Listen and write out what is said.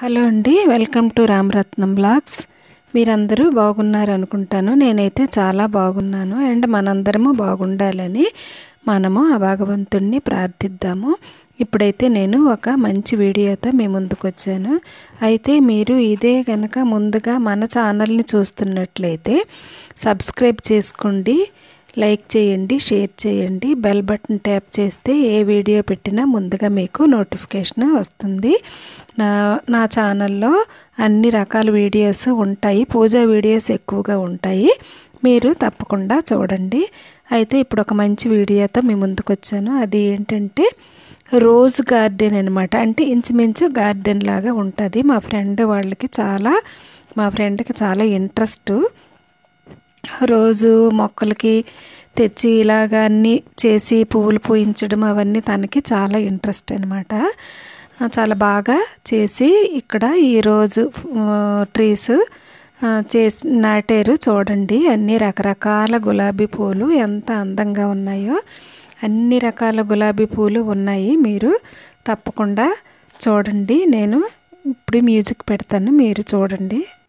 Hello అండి, welcome to రమాratnam blogs. మీరందరూ బాగున్నారు అనుకుంటాను. నేనైతే చాలా బాగున్నాను. అండ్ మనందరము బాగుండాలని మనము ఆ భగవంతుణ్ణి ప్రార్థిద్దాము. ఇప్పుడైతే నేను ఒక మంచి వీడియోతో మీ ముందుకు వచ్చాను. అయితే మీరు ఇదే కనుక ముందుగా మన ఛానల్ని చూస్తున్నట్లయితే సబ్స్క్రైబ్ చేసుకోండి, లైక్ చేయండి, షేర్ చేయండి, బెల్ బటన్ ట్యాప్ చేస్తే ఏ వీడియో పెట్టినా ముందుగా మీకు నోటిఫికేషన్ వస్తుంది. నా ఛానల్లో అన్ని రకాల వీడియోస్ ఉంటాయి, పూజా వీడియోస్ ఎక్కువగా ఉంటాయి, మీరు తప్పకుండా చూడండి. అయితే ఇప్పుడు ఒక మంచి వీడియోతో మీ ముందుకు వచ్చాను. అది ఏంటంటే రోజ్ గార్డెన్ అనమాట. అంటే ఇంచుమించు గార్డెన్ లాగా ఉంటుంది. మా ఫ్రెండ్కి చాలా ఇంట్రెస్ట్ రోజు మొక్కలకి తెచ్చి ఇలాగ అన్నీ చేసి పువ్వులు పూయించడం అవన్నీ తనకి చాలా ఇంట్రెస్ట్ అనమాట. చాలా బాగా చేసి ఇక్కడ ఈరోజు ట్రీస్ చేసి నాటారు. చూడండి, అన్ని రకరకాల గులాబీ పూలు ఎంత అందంగా ఉన్నాయో. అన్ని రకాల గులాబీ పూలు ఉన్నాయి, మీరు తప్పకుండా చూడండి. నేను ఇప్పుడు మ్యూజిక్ పెడతాను, మీరు చూడండి.